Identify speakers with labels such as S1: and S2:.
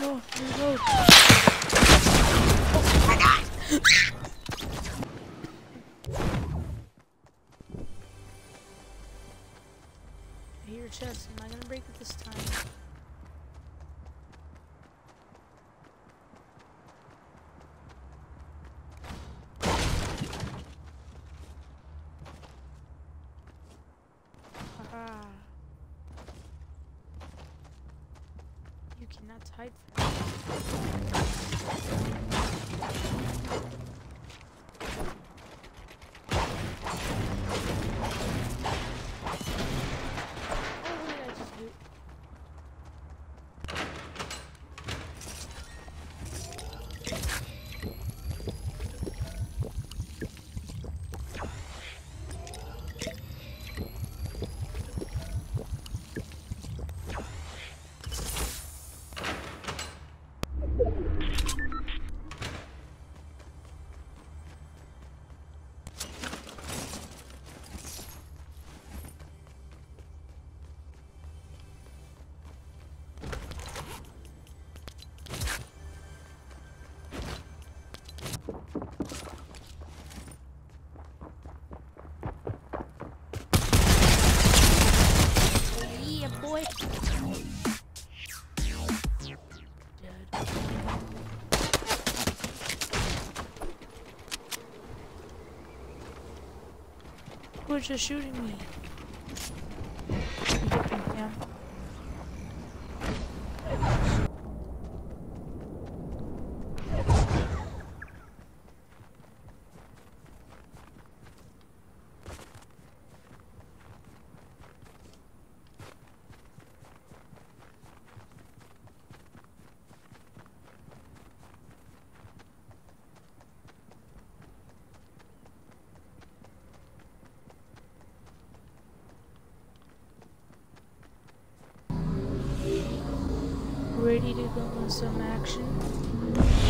S1: Oh, reload.
S2: Oh my god!
S1: I hear your chest. Am I gonna break it this time? Haha. You cannot hide from me. Oh, what did I just do? Yeah, boy. Dead. Who was just shooting me? Yeah. Ready to go in some action?